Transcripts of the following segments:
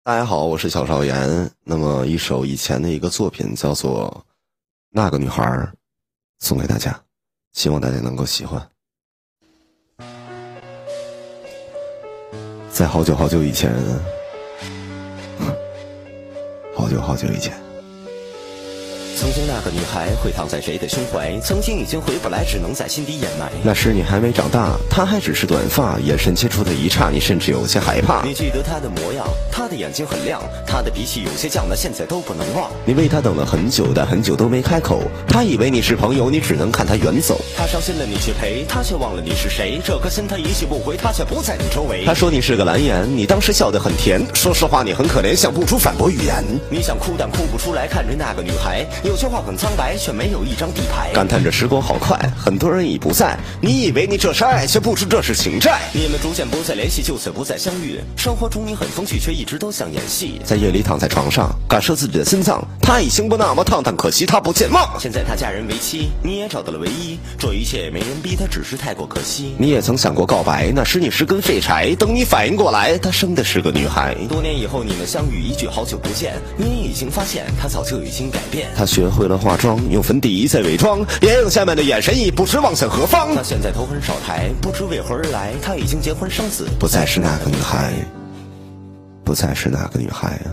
大家好，我是小少言。那么一首以前的一个作品叫做《那个女孩》，送给大家，希望大家能够喜欢。在好久好久以前，好久好久以前， 曾经那个女孩会躺在谁的胸怀，曾经已经回不来，只能在心底掩埋。 那时你还没长大，她还只是短发，眼神接触的一刹，你甚至有些害怕。 你记得她的模样，她的眼睛很亮，她的脾气有些犟，那现在都不能忘。 你为她等了很久，但很久都没开口。她以为你是朋友，你只能看她远走。 她伤心了，你去陪，她却忘了你是谁。这颗心她一去不回，她却不在你周围。 她说你是个蓝颜，你当时笑得很甜。说实话，你很可怜，想不出反驳语言。 你想哭，但哭不出来，看着那个女孩，有些话很苍白，却没有一张底牌。 感叹着时光好快，很多人已不在。你以为你这是爱，却不知这是情债。 你们逐渐不再联系，就此不再相遇。生活中你很风趣，却一直都像演戏。 在夜里躺在床上，感受自己的心脏，他已经不那么烫，但可惜他不健忘。 现在他嫁人为妻，你也找到了唯一，这一切也没人逼他，只是太过可惜。 你也曾想过告白，那时你是根废柴。等你反应过来，她生的是个女孩。 多年以后你们相遇，一句好久不见，你已经发现她早就已经改变。 她学会了化妆，用粉底在伪装，眼影下面的眼神已不知望向何方。 她现在头很少抬，不知为何而来，她已经结婚生子， 不再是那个女孩，不再是那个女孩啊。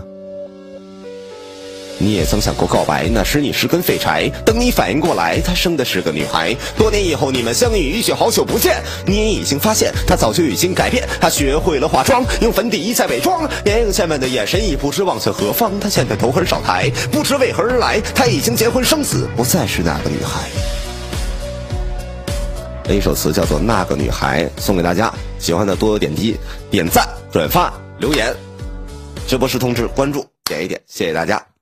你也曾想过告白，那时你是根废柴。等你反应过来，她生的是个女孩。多年以后你们相遇，一句好久不见，你也已经发现她早就已经改变。她学会了化妆，用粉底在伪装，眼影下面的眼神已不知望向何方。她现在头很少抬，不知为何而来，她已经结婚生子，不再是那个女孩。一首词叫做《那个女孩》，送给大家，喜欢的多多点击点赞、转发、留言，直播时通知关注点一点，谢谢大家。